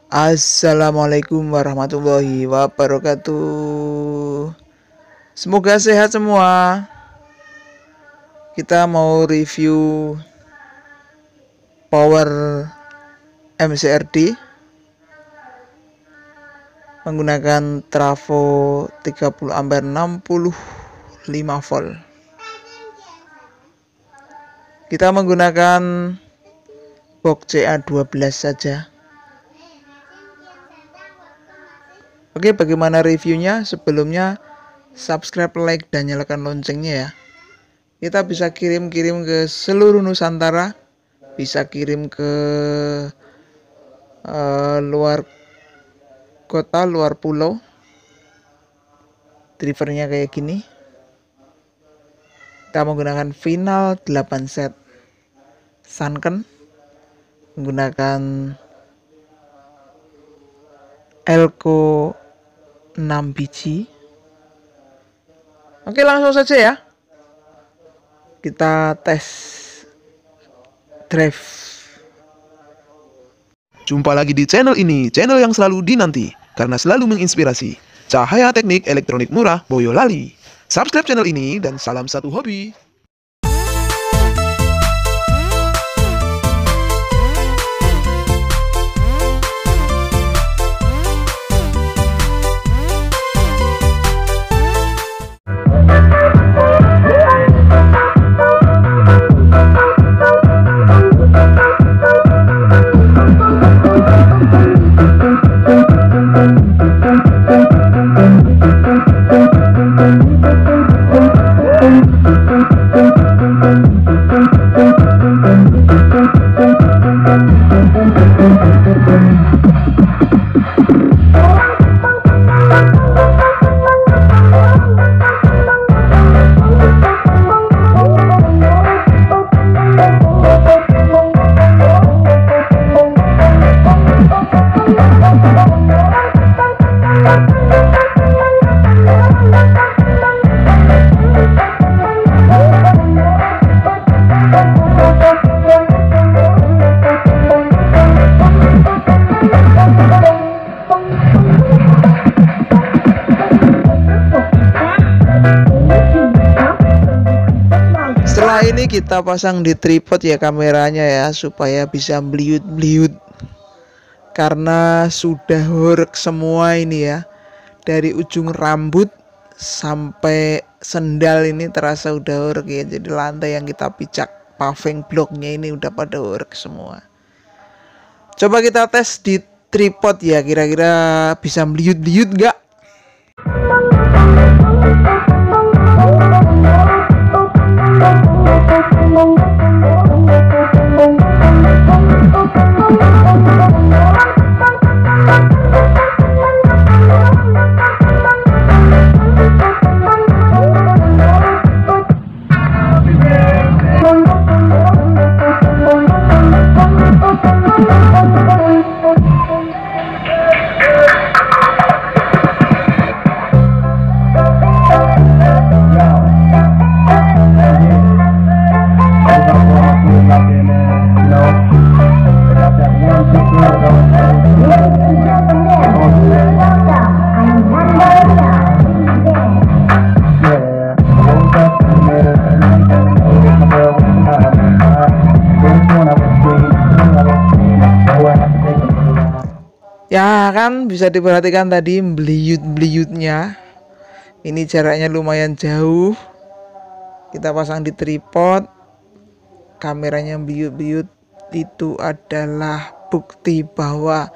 Assalamualaikum warahmatullahi wabarakatuh. Semoga sehat semua. Kita mau review power MCRD menggunakan trafo 30 ampere 65 volt. Kita menggunakan box CA12 saja. Oke, bagaimana reviewnya? Sebelumnya subscribe, like, dan nyalakan loncengnya ya. Kita bisa kirim ke seluruh Nusantara, bisa kirim ke luar kota, luar pulau. Drivernya kayak gini. Kita menggunakan final 8 set Sanken, menggunakan Elko 6 biji. Oke, langsung saja ya. Kita tes drive. Jumpa lagi di channel ini, channel yang selalu dinanti karena selalu menginspirasi. Cahaya teknik elektronik murah Boyolali. Subscribe channel ini dan salam satu hobi. Setelah ini kita pasang di tripod ya kameranya ya, supaya bisa meliut-meliut. Karena sudah horek semua ini ya. Dari ujung rambut sampai sendal ini terasa udah horek ya. Jadi lantai yang kita pijak paving blocknya ini udah pada horek semua. Coba kita tes di tripod ya, kira-kira bisa meliut-meliut nggak? Ya kan, bisa diperhatikan tadi beliut-beliutnya. Ini jaraknya lumayan jauh. Kita pasang di tripod. Kameranya beliut-beliut. Itu adalah bukti bahwa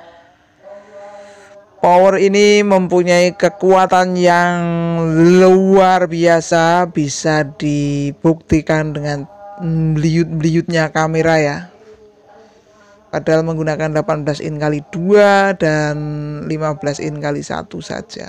power ini mempunyai kekuatan yang luar biasa. Bisa dibuktikan dengan beliut-beliutnya kamera ya. Padahal menggunakan 18 in kali 2 dan 15 in kali 1 saja.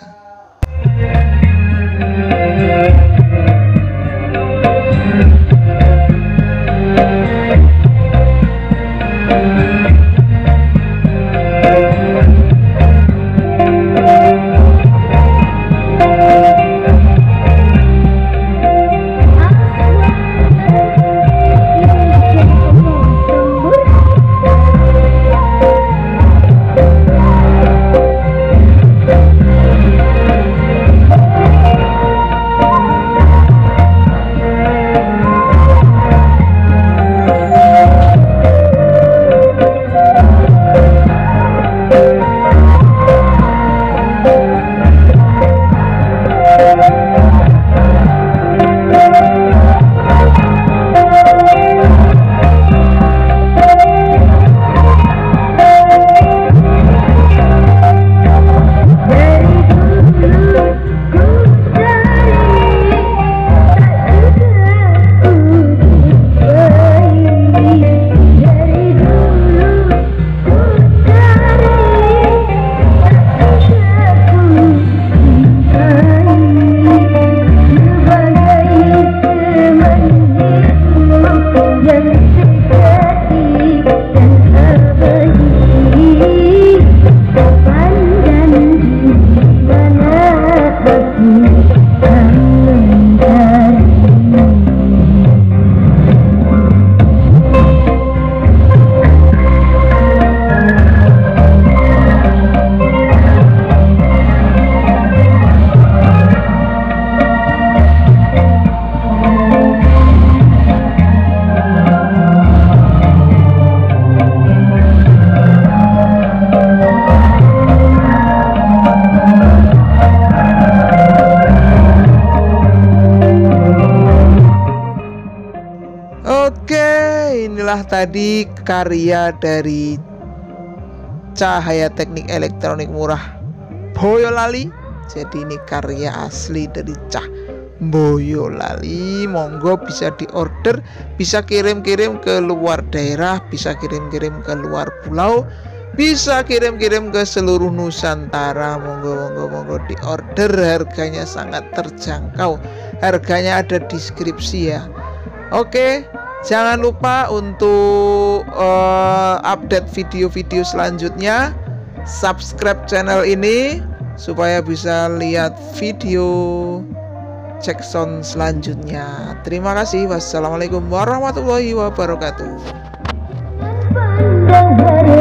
tadi karya dari Cahaya Teknik Elektronik Murah Boyolali. Jadi ini karya asli dari Cah Boyolali. Monggo bisa diorder, bisa kirim-kirim ke luar daerah, bisa kirim-kirim ke luar pulau, bisa kirim-kirim ke seluruh Nusantara. Monggo diorder, harganya sangat terjangkau, harganya ada deskripsi ya. Oke, jangan lupa untuk update video-video selanjutnya, subscribe channel ini supaya bisa lihat video cek sound selanjutnya. Terima kasih. Wassalamualaikum warahmatullahi wabarakatuh.